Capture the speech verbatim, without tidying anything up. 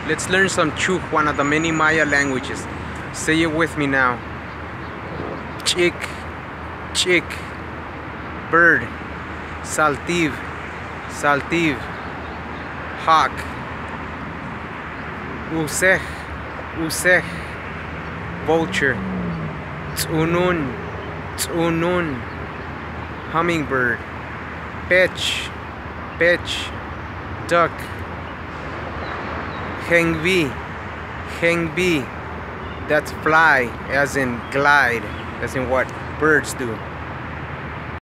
Let's learn some Chuj, one of the many Maya languages. Say it with me now. Chick, chick, bird. Sal'tiu, Sal'tiu Hawk. Useh, useh, Vulture. Tzu'nun, Tzu'nun Hummingbird. Pech, pech, duck. Hengbi, hengbi, that's fly, as in glide, as in what birds do.